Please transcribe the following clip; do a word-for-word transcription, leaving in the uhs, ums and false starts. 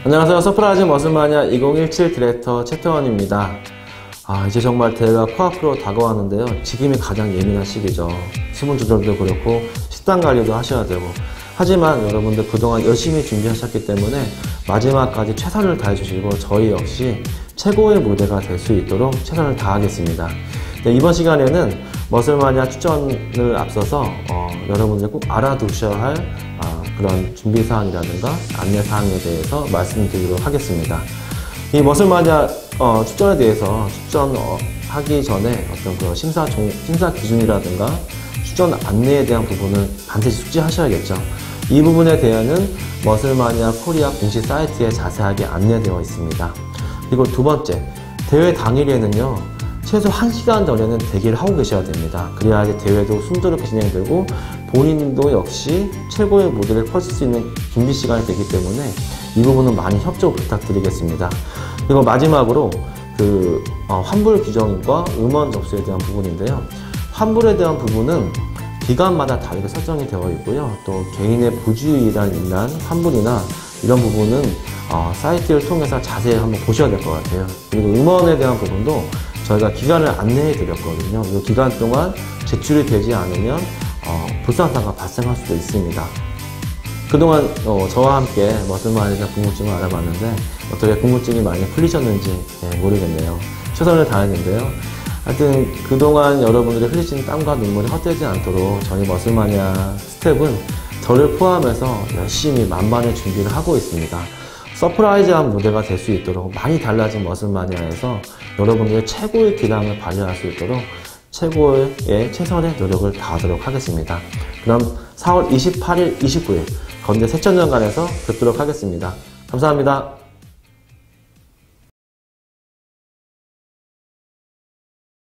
안녕하세요. 서프라이즈 머슬마니아 이천십칠 디렉터 최태원입니다. 아, 이제 정말 대회가 코앞으로 다가왔는데요. 지금이 가장 예민한 시기죠. 수분 조절도 그렇고 식단 관리도 하셔야 되고, 하지만 여러분들 그동안 열심히 준비하셨기 때문에 마지막까지 최선을 다해주시고 저희 역시 최고의 무대가 될 수 있도록 최선을 다하겠습니다. 네, 이번 시간에는 머슬마니아 추천을 앞서서 어, 여러분들 꼭 알아두셔야 할 어, 그런 준비사항이라든가 안내사항에 대해서 말씀드리도록 하겠습니다. 이 머슬마니아 어, 추천에 대해서 추천하기 전에 어떤 그 심사, 종, 심사 기준이라든가 추천 안내에 대한 부분은 반드시 숙지하셔야겠죠. 이 부분에 대해서는 머슬마니아 코리아 공식 사이트에 자세하게 안내되어 있습니다. 그리고 두 번째, 대회 당일에는요 최소 한 시간 전에는 대기를 하고 계셔야 됩니다. 그래야 이제 대회도 순조롭게 진행되고 본인도 역시 최고의 무대를 펼칠 수 있는 준비 시간이 되기 때문에 이 부분은 많이 협조 부탁드리겠습니다. 그리고 마지막으로 그 어, 환불 규정과 음원 접수에 대한 부분인데요. 환불에 대한 부분은 기간마다 다르게 설정이 되어 있고요. 또 개인의 부주의란 인한 환불이나 이런 부분은 어, 사이트를 통해서 자세히 한번 보셔야 될 것 같아요. 그리고 음원에 대한 부분도 저희가 기간을 안내해 드렸거든요. 이 기간 동안 제출이 되지 않으면 어, 불상사가 발생할 수도 있습니다. 그동안 어, 저와 함께 머슬마니아 궁금증을 알아봤는데 어떻게 궁금증이 많이 풀리셨는지 네, 모르겠네요. 최선을 다했는데요. 하여튼 그동안 여러분들이 흘리신 땀과 눈물이 헛되지 않도록 저희 머슬마니아 스텝은 저를 포함해서 열심히 만반의 준비를 하고 있습니다. 서프라이즈한 무대가 될 수 있도록 많이 달라진 머슬마니아에서 여러분들의 최고의 기량을 발휘할 수 있도록 최고의 최선의 노력을 다하도록 하겠습니다. 그럼 사월 이십팔일, 이십구일 건대 세천년간에서 뵙도록 하겠습니다. 감사합니다.